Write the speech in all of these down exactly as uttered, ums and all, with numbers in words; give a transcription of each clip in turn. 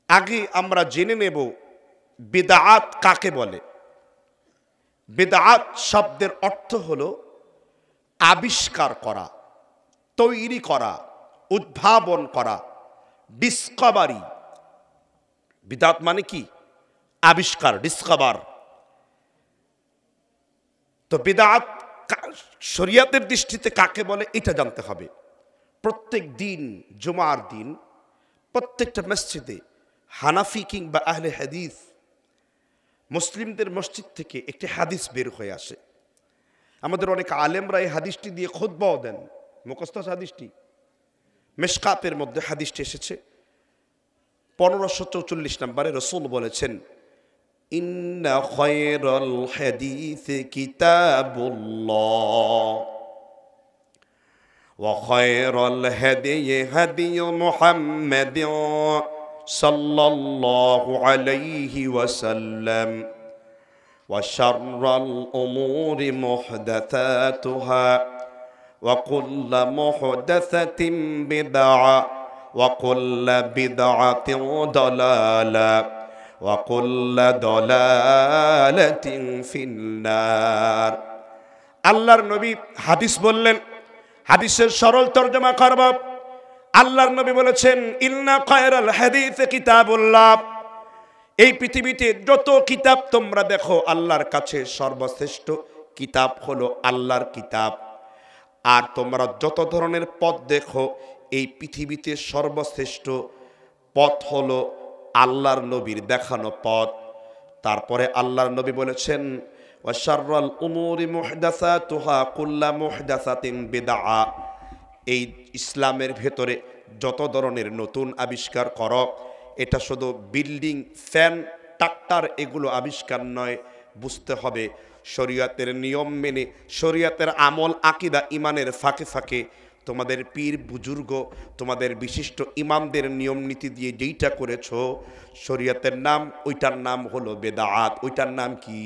আগে আমরা জেনে নেব বিদআত কাকে বলে। বিদআত শব্দের অর্থ হলো আবিষ্কার করা, তৈরি করা, উদ্ভাবন করা, ডিসকভারি। বিদআত মানে কি? আবিষ্কার, ডিসকভার। তো বিদআত শরীয়তের দৃষ্টিতে কাকে বলে এটা জানতে হবে। প্রত্যেক দিন জুমার দিন প্রত্যেকটা মসজিদে হানাফি কিংবা আহলে হাদিস মুসলিমদের মসজিদ থেকে একটি হাদিস বের হয়ে আসে। আমাদের অনেক আলেমরা এই হাদিসটি দিয়ে খুতবাও দেন। মুখস্থ হাদিসটি মিশকাতের মধ্যে হাদিসটি এসেছে পনেরোশো চৌচল্লিশ নম্বরে। রসুল বলেছেন, ইন্না খায়রাল হাদিসি কিতাবুল্লাহ ওয়া খায়রাল হাদিয়ি হাদিয়ু মুহাম্মাদিন সাল্লাল্লাহু আলাইহি ওয়াসাল্লাম ওয়া শাররাল উমুরি মুহদাসাতুহা ওয়া কুল্লু মুহদাসাতিন বিদআহ ওয়া কুল্লু বিদআতিন দালালাহ ওয়া কুল্লু দালালাতিন ফিন্নার। আল্লাহর নবী হাদিস বললেন, হাদিসের সরল তরজমা করব। আল্লাহর নবী বলেছেন, ইন্না খায়রাল হাদিস কিতাবুল্লাহ। এই পৃথিবীতে যত কিতাব তোমরা দেখো, আল্লাহর কাছে সর্বশ্রেষ্ঠ কিতাব হলো আল্লাহর কিতাব। আর তোমরা যত ধরনের পথ দেখো, এই পৃথিবীতে সর্বশ্রেষ্ঠ পথ হলো আল্লাহর নবীর দেখানো পথ। তারপরে আল্লাহর নবী বলেছেন, ওয়া শাররাল উমুরি মুহদাসাতুহা কুল্লু মুহদাসাতিন বিদআহ। এই ইসলামের ভেতরে যত ধরনের নতুন আবিষ্কার করো, এটা শুধু বিল্ডিং, ফ্যান, ট্রাক্টর এগুলো আবিষ্কার নয়। বুঝতে হবে শরীয়তের নিয়ম মেনে, শরীয়তের আমল, আকীদা, ইমানের ফাঁকে ফাঁকে তোমাদের পীর বুজুর্গ, তোমাদের বিশিষ্ট ইমামদের নিয়ম নীতি দিয়ে যেইটা করেছো শরীয়তের নাম, ওইটার নাম হলো বেদাত। ওইটার নাম কি?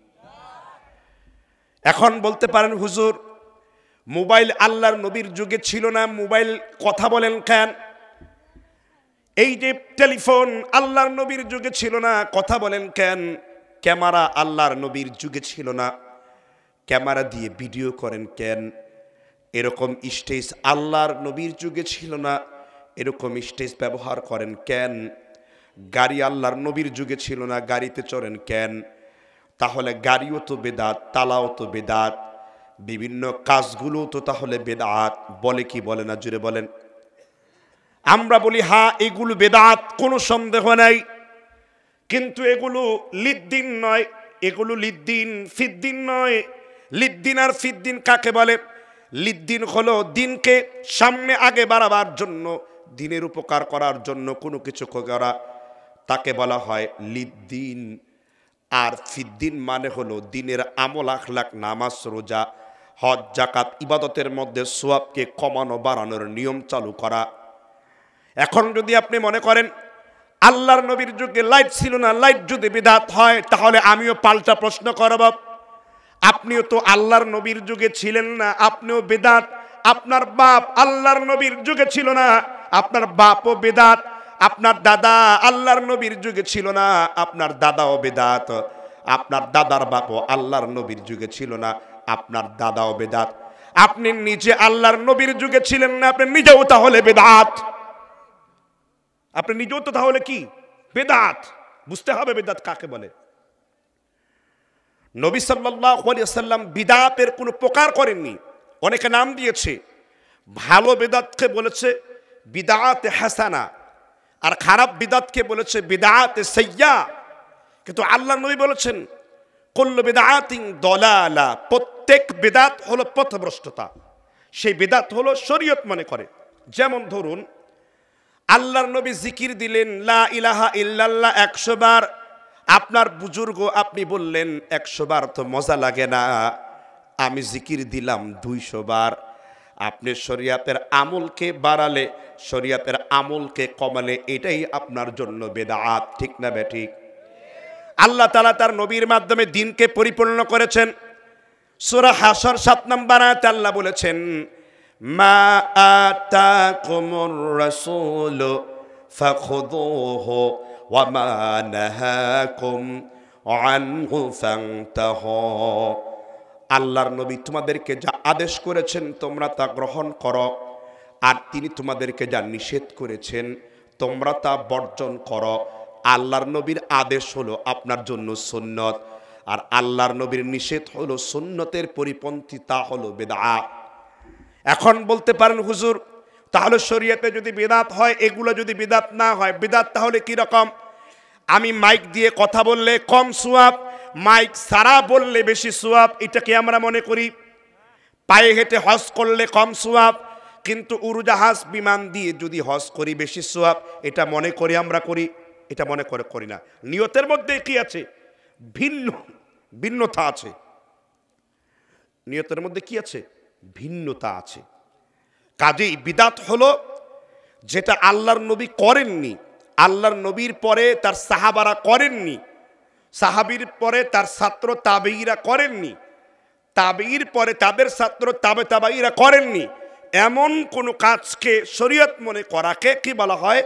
এখন বলতে পারেন, হুজুর মোবাইল আল্লাহর নবীর যুগে ছিল না, মোবাইল কথা বলেন কেন? এই যে টেলিফোন আল্লাহর নবীর যুগে ছিল না, কথা বলেন কেন? ক্যামেরা আল্লাহর নবীর যুগে ছিল না, ক্যামেরা দিয়ে ভিডিও করেন কেন? এরকম স্টেজ আল্লাহর নবীর যুগে ছিল না, এরকম স্টেজ ব্যবহার করেন কেন? গাড়ি আল্লাহর নবীর যুগে ছিল না, গাড়িতে চড়েন কেন? তাহলে গাড়িও তো বেদাত, তালাও তো বেদাত, বিভিন্ন কাজগুলো তো তাহলে বেদাত। বলে কি বলে না? জুড়ে বলেন। আমরা বলি হ্যাঁ এগুলো বেদাত, কোনো সন্দেহ নাই, কিন্তু এগুলো লিদ্দিন নয়, এগুলো লিদ্দিন ফিদ্দিন নয়। লিদ্দিন আর ফিদ্দিন কাকে বলে? লিদ্দিন হলো দিনকে সামনে আগে বাড়াবার জন্য, দিনের উপকার করার জন্য কোনো কিছু করা, তাকে বলা হয় লিদ্দিন। আর ফিদ্দিন মানে হলো দিনের আমল, আখলাক, নামাজ, রোজা, হজ, জাকাত, ইবাদতের মধ্যে সওয়াবকে কমানো বাড়ানোর নিয়ম চালু করা। এখন যদি আপনি মনে করেন আল্লাহর নবীর যুগে লাইট ছিল না, লাইট যদি বিদআত হয়, তাহলে আমিও পাল্টা প্রশ্ন করব, আপনিও তো আল্লাহর নবীর যুগে ছিলেন না, আপনিও বেদাত। আপনার বাপ আল্লাহর নবীর যুগে ছিল না, আপনার বাপও বেদাত। আপনার দাদা আল্লাহর নবীর যুগে ছিল না, আপনার দাদাও বেদাত। আপনার দাদার বাপও আল্লাহর নবীর যুগে ছিল না, আপনার দাদাও বেদাত। আপনি নিজে আল্লাহর নবীর যুগে ছিলেন না, আপনি নিজেও তাহলে বেদাত। আপনি নিজেও তো তাহলে কি? বেদাত। বুঝতে হবে বেদাত কাকে বলে। নবী সাল্লাল্লাহু আলাইহি ওয়াসাল্লাম বিদআতের কোনো প্রকার করেননি, অনেকে নাম দিয়েছে। ভালো বিদআতকে বলেছে বিদআতে হাসানা, আর খারাপ বিদআতকে বলেছে বিদআতে সাইয়্যা। কিন্তু আল্লাহর নবী বলেছেন কুল্লু বিদআতিন দালালা, প্রত্যেক বিদআত হলো পথভ্রষ্টতা। সেই বিদআত হলো শরীয়ত মনে করে। যেমন ধরুন আল্লাহর নবী জিকির দিলেন লা ইলাহা ইল্লাল্লাহ একশো বার, আপনার বুজুর্গ আপনি বললেন একশো বার তো মজা লাগে না, আমি জিকির দিলাম দুইশো বার। আপনি শরীয়তের আমলকে বাড়ালে, শরীয়তের আমলকে কমালে, এটাই আপনার জন্য বেদাত। ঠিক না বেঠিক? আল্লাহ তাআলা তার নবীর মাধ্যমে দ্বীনকে পরিপূর্ণ করেছেন। সূরা হাসর সাত নম্বর আয়াতে আল্লাহ বলেছেন, মা আতাকুমুর রাসূলু ফাখুযূহু ওয়া মা নাহাকুম আনহু ফান্তাহু। আল্লাহর নবী তোমাদেরকে যা আদেশ করেছেন তোমরা তা গ্রহণ করো, আর তিনি তোমাদেরকে যা নিষেধ করেছেন তোমরা তা বর্জন করো। আল্লাহর নবীর আদেশ হলো আপনার জন্য সুন্নত, আর আল্লাহর নবীর নিষেধ হলো সুন্নতের পরিপন্থী, তা হলো বিদআত। এখন বলতে পারেন হুজুর তাহলে শরীয়তে যদি বিদআত হয়, এগুলো যদি বিদআত না হয়, বিদআত তাহলে কি রকম? আমি মাইক দিয়ে কথা বললে কম সওয়াব, মাইক সারা বললে বেশি সওয়াব, এটাকে আমরা মনে করি। পায়ে হেঁটে হজ করলে কম সওয়াব, কিন্তু উড়োজাহাজ বিমান দিয়ে যদি হজ করি বেশি সওয়াব, এটা মনে করি আমরা করি? এটা মনে করে করি না। নিয়তের মধ্যে কি আছে? ভিন্ন ভিন্নতা আছে। নিয়তের মধ্যে কি আছে? ভিন্নতা আছে। কাজেই বিদআত হলো যেটা আল্লাহর নবী করেননি, আল্লাহর নবীর পরে তার সাহাবারা করেননি, সাহাবীর পরে তার ছাত্র তাবেঈরা করেননি, তাবেঈর পরে তাদের ছাত্র তাবে তাবেঈরা করেননি, এমন কোন কাজকে শরীয়ত মনে করাকে কি বলা হয়?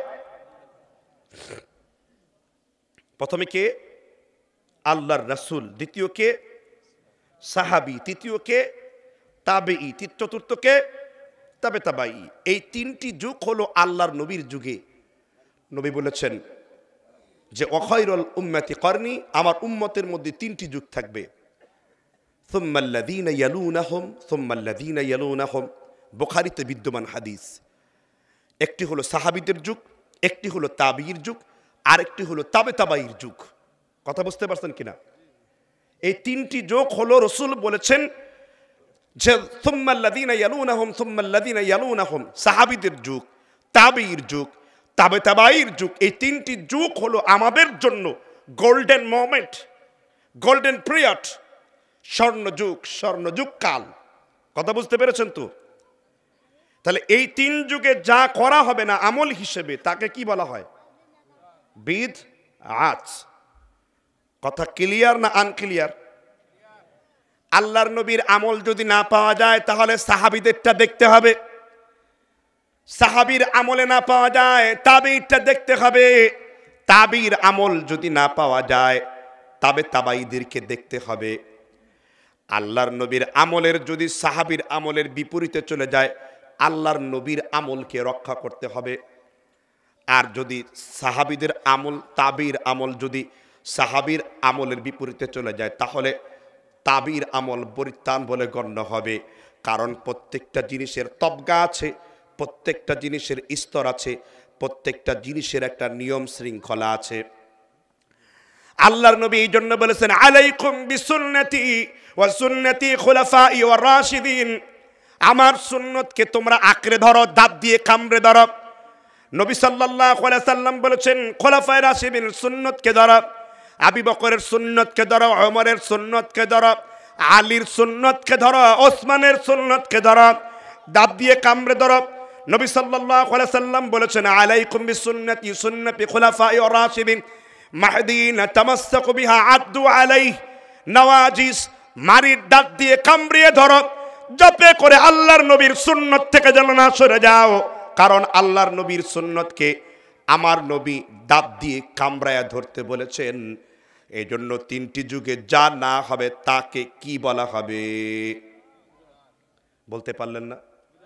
প্রথমে কে? আল্লাহর রাসূল, দ্বিতীয় কে? সাহাবী, তৃতীয় কে? তাবেঈ, চতুর্থ কে? তাবে তাবেঈ। এই তিনটি যুগ হলো আল্লাহর নবীর যুগে। নবী বলেছেন যে ওয়াখায়রুল উম্মতি করনি, আমার উম্মতের মধ্যে তিনটি যুগ থাকবে। সুম্মাল্লাযীনা ইয়ালুনাহুম সুম্মাল্লাযীনা ইয়ালুনাহুম, বুখারীতে বিদ্যমান হাদিস। একটি হলো সাহাবীদের যুগ, একটি হলো তাবেঈর যুগ, আর একটি হলো তাবে তাবেঈর যুগ। কথা বুঝতে পারছেন কিনা? এই তিনটি যুগ হলো রাসূল বলেছেন যে সুম্মাল্লাযীনা ইয়ালুনাহুম সুম্মাল্লাযীনা ইয়ালুনাহুম, সাহাবীদের যুগ, তাবেঈর যুগ, তাবে তাবেঈর যুগ। এই তিনটি যুগ হলো আমাদের জন্য গোল্ডেন মোমেন্ট, গোল্ডেন পিরিয়ড, স্বর্ণ যুগ, স্বর্ণ যুগ কাল। কথা বুঝতে পেরেছেন তো? তাহলে এই তিন যুগে যা করা হবে না আমল হিসেবে তাকে কি বলা হয়? বিদআত। কথা ক্লিয়ার না আনক্লিয়ার? আল্লাহর নবীর আমল যদি না পাওয়া যায় তাহলে সাহাবীদেরটা দেখতে হবে, সাহাবীর আমলে না পাওয়া যায় তাবেঈরটা দেখতে হবে, তাবেঈর আমল যদি না পাওয়া যায় তবে তাবেঈদেরকে দেখতে হবে। আল্লাহর নবীর আমলের যদি সাহাবীর আমলের বিপরীতে চলে যায় আল্লাহর নবীর আমলকে রক্ষা করতে হবে। আর যদি সাহাবীদের আমল, তাবেঈর আমল যদি সাহাবীর আমলের বিপরীতে চলে যায় তাহলে তাবেঈর আমল পরিত্রাণ বলে গণ্য হবে। কারণ প্রত্যেকটা জিনিসের তবগা আছে, প্রত্যেকটা জিনিসের স্তর আছে, প্রত্যেকটা জিনিসের একটা নিয়ম শৃঙ্খলা আছে। আল্লাহর নবী এই জন্য বলেছেন আলাইকুম বিসুন্নতি ওয়া সুন্নতি খুলাফাই ওয়ার রাশিদিন, আমার সুন্নতকে তোমরা আঁকড়ে ধরো, দাঁত দিয়ে কামড়ে ধরো। নবী সাল্লাল্লাহু আলাইহি সাল্লাম বলেছেন খুলাফায়ে রাশিদিন সুন্নতকে ধরো, আবু বকরের সুন্নতকে ধরো, ওমরের সুন্নতকে ধরো, আলীর সুন্নতকে ধরো, ওসমানের সুন্নতকে ধরো, দাঁত দিয়ে কামড়ে ধরো। নবী সাল্লাল্লাহু আলাইহি সাল্লাম বলেছেন আলাইকুম বিসুন্নতি সুন্নতি খুলাফায়ে ওয়ার রাশিদিন মাহদিনা তামাসসাকু বিহা আদু আলাইহি নওয়াজিস, মারির দাঁত দিয়ে কামড়িয়ে ধরো, যাতে করে আল্লাহর নবীর সুন্নত থেকে যেন না সরে যাও। কারণ আল্লাহর নবীর সুন্নতকে আমার নবী দাঁত দিয়ে কামড়ায়া ধরতে বলেছেন। এই জন্য তিনটি যুগে যা না হবে তাকে কি বলা হবে? বলতে পারলেন না?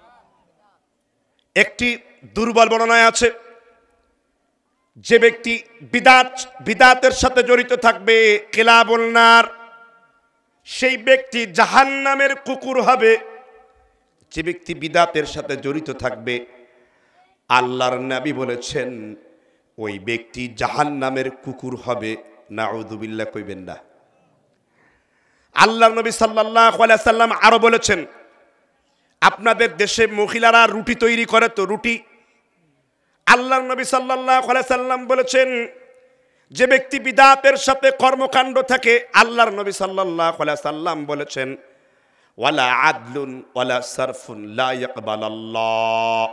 একটি দুর্বল বর্ণনায় আছে যে ব্যক্তি বিদআত বিদআতের সাথে জড়িত থাকবে কিলাবুন নার, সেই ব্যক্তি জাহান্নামের কুকুর হবে। যে ব্যক্তি বিদআতের সাথে জড়িত থাকবে আল্লাহর নবী বলেছেন ওই ব্যক্তি জাহান্নামের কুকুর হবে। নাউযুবিল্লাহ কইবেন না। আল্লাহর নবী সাল্লাল্লাহু আলাইহি সাল্লাম আরো বলেছেন আপনাদের দেশে মহিলারা রুটি তৈরি করে তো, রুটি, আল্লাহর নবী সাল্লাল্লাহু আলাইহি সাল্লাম বলেছেন যে ব্যক্তি বিদআতের সাথে কর্মকাণ্ড থাকে আল্লাহর নবী সাল্লাল্লাহু আলাইহি সাল্লাম বলেছেন ওয়ালা আদলুন ওয়ালা সারফুন লা ইয়াকবালাল্লাহ,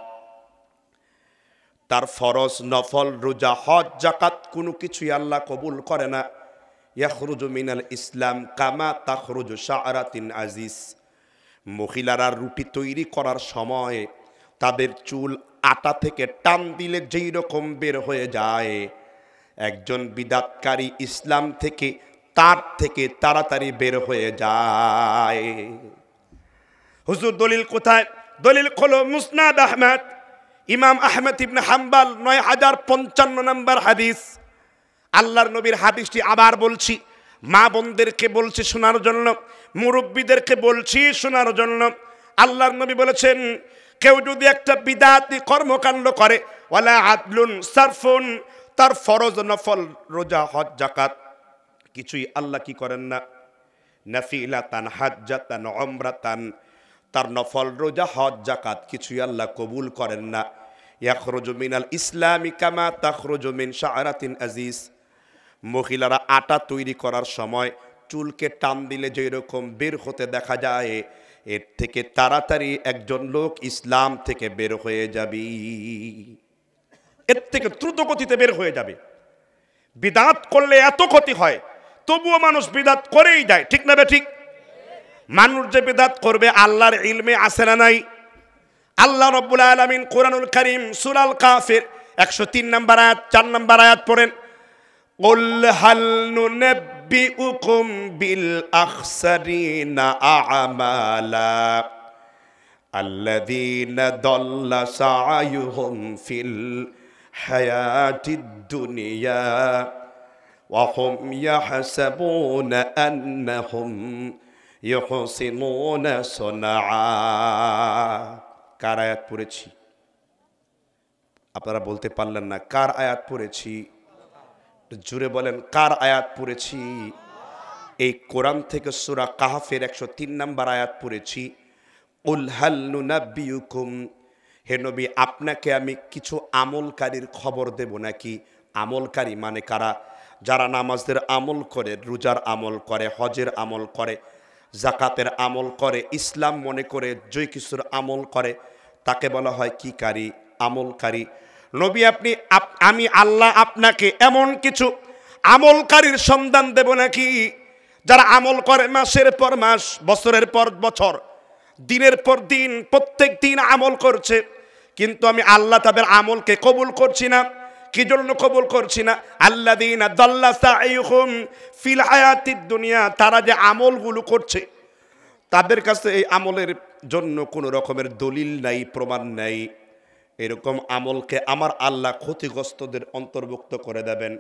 তার ফরজ, নফল, রোজা, হজ, যাকাত কোনো কিছুই আল্লাহ কবুল করে না। ইয়াখরুজু মিনাল ইসলাম কামা তাখরুজু শাআরাতিন আজিজ, মহিলারা রুটি তৈরি করার সময় তাদের চুল আটা থেকে টান দিলে যেই রকম বের হয়ে যায়, একজন বিদাতকারী ইসলাম থেকে তার থেকে তাড়াতাড়ি বের হয়ে যায়। হুজুর দলিল কোথায়? দলিল খোলো মুসনাদ আহমদ, ইমাম আহমদ ইবনে হাম্বল নয় হাজার পঞ্চান্ন নম্বর হাদিস। আল্লাহর নবীর হাদিসটি আবার বলছি, মা বোনদেরকে বলছি শোনার জন্য, মুরব্বীদেরকে বলছি শোনার জন্য। আল্লাহর নবী বলেছেন, কেউ যদি একটা বিদাতি কর্মকাণ্ড করে, ওয়ালা আদলুন সারফুন, তার ফরজ নফল রোজা হজ যাকাত কিছুই আল্লাহ কি করেন না, নাফিলাতান হাজ্জাতান উমরাতান, তার নফল রোজা হজ যাকাত কিছুই আল্লাহ কবুল করেন না। ইয়াখরুজু মিনাল ইসলামি কামা তাখরুজু মিন শাআরাতিন আজিজ, মহিলারা আটা তৈরি করার সময় চুলকে টান দিলে যেই রকম বের হতে দেখা যায়, এর থেকে তাড়াতাড়ি একজন লোক ইসলাম থেকে বের হয়ে যাবে, এর থেকে দ্রুত গতিতে বের হয়ে যাবে। বিদাত করলে এত ক্ষতি হয়, তবুও মানুষ বিদাত করেই যায়, ঠিক না বে ঠিক? মানুষ যে বিদাত করবে আল্লাহর ইলমে আছে না নাই? আল্লাহ রাব্বুল আলামিন কোরআনুল কারীম সূরা আল কাফির একশো তিন নম্বর আয়াত চার নম্বর আয়াত পড়েন, কুল হাল নুনাব্বিউকুম বিল আখসারিনা আমালা আল্লাযীনা দাল্লা সা'য়ুহুম ফিল হায়াতিদ দুনিয়া ওয়া হুম ইয়াহসাবুনা আন্নাহুম ইউহসিনুনা সুনআ। কার আয়াত পড়েছি? আপনারা বলতে পারলেন না কার আয়াত পড়েছি? জুড়ে বলেন কার আয়াত পড়েছি? এই কোরআন থেকে সূরা কাহফের একশো তিন নম্বর আয়াত পড়েছি। কুল হাল নুনাব্বিউকুম, হে নবী আপনাকে আমি কিছু আমলকারীর খবর দেব নাকি? আমলকারী মানে কারা? যারা নামাজের আমল করে, রোজার আমল করে, হজের আমল করে, জাকাতের আমল করে, ইসলাম মনে করে জয় কিছুর আমল করে, তাকে বলা হয় কি কারি? আমলকারী। নবী আপনি আমি আল্লাহ আপনাকে এমন কিছু আমলকারীর সন্ধান দেব নাকি যারা আমল করে মাসের পর মাস, বছরের পর বছর, দিনের পর দিন, প্রত্যেক দিন আমল করছে, কিন্তু আমি আল্লাহ তাদের আমলকে কবুল করছি না। কি জন্য কবুল করছি না? আল্লাযীনা দাল্লা সা'য়ুহুম ফিল হায়াতিদ দুনিয়া, তারা যে আমলগুলো করছে তাদের কাছে এই আমলের জন্য কোনো রকমের দলিল নাই, প্রমাণ নাই। এরকম আমলকে আমার আল্লাহ ক্ষতিগ্রস্তদের অন্তর্ভুক্ত করে দেবেন।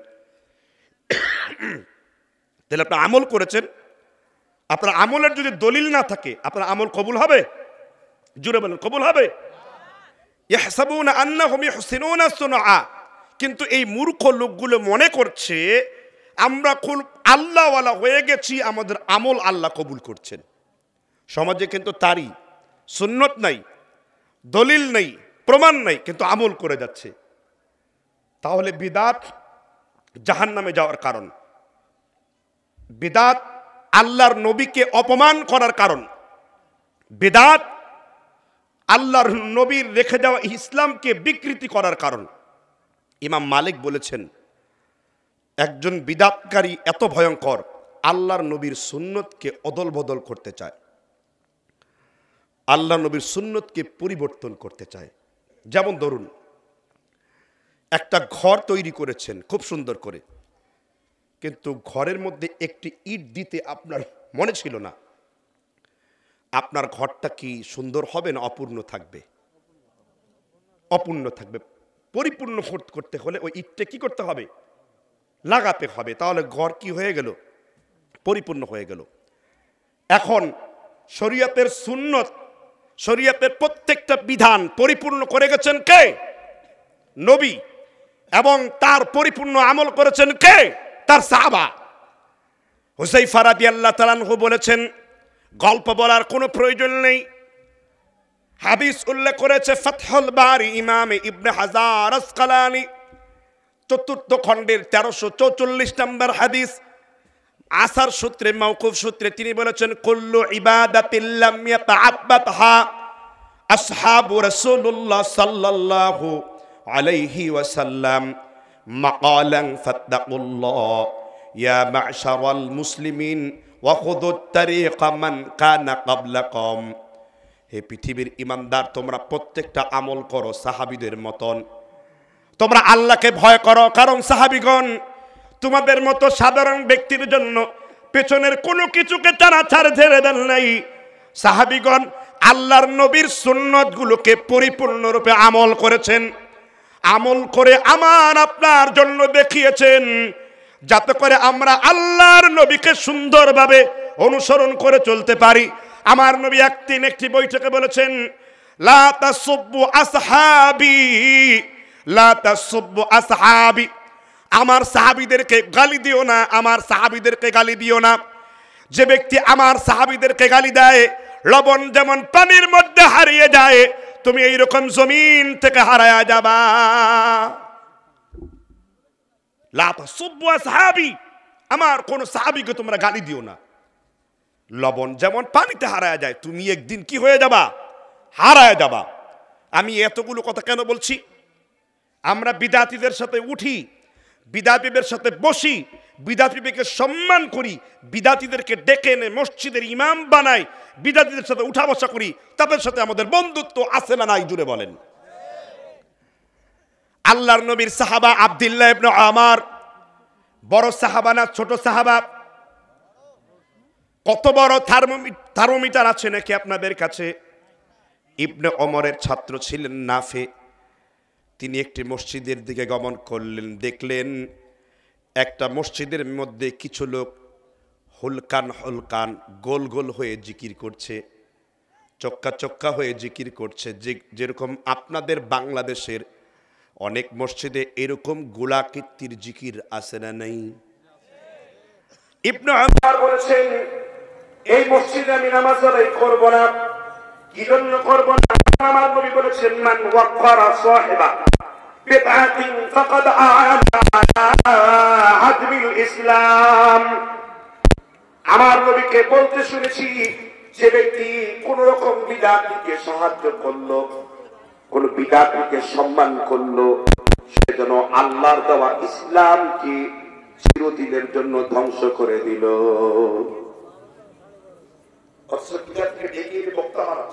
তাহলে আপনি আমল করেছেন, আপনার আমলের যদি দলিল না থাকে আপনার আমল কবুল হবে? জুড়ে বলেন কবুল হবে? ইয়াহসাবুনা আন্নাহুম ইউহসিনুনা সুনআ, কিন্তু এই মূর্খ লোকগুলো মনে করছে আমরা খুব আল্লাহওয়ালা হয়ে গেছি, আমাদের আমল আল্লাহ কবুল করছেন। সমাজে কিন্তু তারই সুন্নত নাই, দলিল নেই, প্রমাণ নাই, কিন্তু আমল করে যাচ্ছে। তাহলে বিদাত জাহান্নামে যাওয়ার কারণ, বিদাত আল্লাহর নবীকে অপমান করার কারণ, বিদাত আল্লাহর নবীর রেখে যাওয়া ইসলামকে বিকৃতি করার কারণ। ইমাম মালিক বলেছেন একজন বিদাতকারী এত ভয়ঙ্কর, আল্লাহর নবীর সুন্নতকে অদল বদল করতে চায়, আল্লাহ নবীর সুন্নতকে পরিবর্তন করতে চায়। যেমন ধরুন একটা ঘর তৈরি করেছেন খুব সুন্দর করে, কিন্তু ঘরের মধ্যে একটি ইট দিতে আপনার মনে ছিল না, আপনার ঘরটা কি সুন্দর হবে না অপূর্ণ থাকবে? অপূর্ণ থাকবে। পরিপূর্ণ করতে হলে ওই ইটটা কি করতে হবে? লাগাতে হবে। তাহলে ঘর কি হয়ে গেল? পরিপূর্ণ হয়ে গেল। এখন শরীয়তের সুন্নত, শরীয়তের প্রত্যেকটা বিধান পরিপূর্ণ করে গেছেন কে? নবী। এবং তার পরিপূর্ণ আমল করেছেন কে? তার সাহাবা। হুসাইফা রাদিয়াল্লাহু তাআলা আনহু বলেছেন, গল্প বলার কোনো প্রয়োজন নেই, হাদিস উল্লেখ করেছে ফাতহুল বারি ইমাম ইবনে হাজার আসকালানি চতুর্থ খণ্ডের তেরোশো চৌচল্লিশ নম্বর হাদিস। আসার সূত্রে, মাওকুফ সূত্রে তিনি বলেছেন, কুল্লু ইবাদাতিন লাম ইয়াতাআব্বাদহা আসহাবু রাসূলুল্লাহ সাল্লাল্লাহু আলাইহি ওয়াসাল্লাম মাকালান ফাত্তাকুল্লাহ ইয়া মা'শারাল মুসলিমিন ওয়া খুযুত তারিকা মান কানা ক্বাবলাকুম। হে পৃথিবীর ইমানদার, তোমরা প্রত্যেকটা আমল করো সাহাবীদের মতন। তোমরা আল্লাহকে ভয় করো, কারণ সাহাবীগণ তোমাদের মতো সাধারণ ব্যক্তির জন্য পেছনের কোনো কিছুকে তারা ছাড় ছেড়ে দেন নাই। সাহাবীগণ আল্লাহর নবীর সুন্নতগুলোকে পরিপূর্ণরূপে আমল করেছেন, আমল করে আমার আপনার জন্য দেখিয়েছেন, যাতে করে আমরা আল্লাহর নবীকে সুন্দরভাবে অনুসরণ করে চলতে পারি। আমার নবী একদিন একটি বৈঠকে বলেছেন, লা তাসুব্বু আসহাবি, লা তাসুব্বু আসহাবি, আমার সাহাবীদেরকে গালি দিও না, আমার সাহাবীদেরকে গালি দিও না। যে ব্যক্তি আমার সাহাবীদেরকে গালি দেয়, লবণ যেমন পানির মধ্যে হারিয়ে যায়, তুমি এইরকম জমিন থেকে হারায়া যাবা। লা তাসুব্বু আসহাবি, আমার কোন সাহাবীকে তোমরা গালি দিও না। লবণ যেমন পানিতে হারায়া যায়, তুমি একদিন কি হয়ে যাবা? হারায়া যাবা। আমি এতগুলো কথা কেন বলছি? আমরা বিদাতীদের সাথে উঠি, বিদাতীদের সাথে বসি, বিদাতীদেরকে সম্মান করি, বিদাতীদেরকে ডেকে এনে মসজিদের ইমাম বানাই, বিদাতীদের সাথে উঠা বসা করি, তাদের সাথে আমাদের বন্ধুত্ব আছে না নাই? জুড়ে বলেন। আল্লাহর নবীর সাহাবা আব্দুল্লাহ ইবনে উমর, বড় সাহাবা না ছোট সাহাবা? কত বড় থার্মোমিটার আছে নাকি আপনাদের কাছে? ইবনে ওমরের ছাত্র ছিলেন নাফে। তিনি একটি মসজিদের দিকে গমন করলেন, দেখলেন একটা মসজিদের মধ্যে কিছু লোক হুলকান হুলকান গোল গোল হয়ে জিকির করছে, চক্কা চক্কা হয়ে জিকির করছে। যে যেরকম আপনাদের বাংলাদেশের অনেক মসজিদে এরকম গোলাকৃতির জিকির আছে না নাই? ইবনে ওমর বলেছেন, এই মসজিদে আমি নামাজ আদায় করব না। কি জন্য করব না? আমার নবী বলেছেন, মান ওয়াক্কারা সাহিবা বিদআতিন ফাকাদ আ'ানা আলা আদমিল ইসলাম। আমার নবীকে বলতে শুনেছি, যে ব্যক্তি কোন রকম বিদআতকে সাহায্য করলো, কোন বিদআতকে সম্মান করলো, সে যেন আল্লাহর দেওয়া ইসলামকে চিরদিনের জন্য ধ্বংস করে দিল।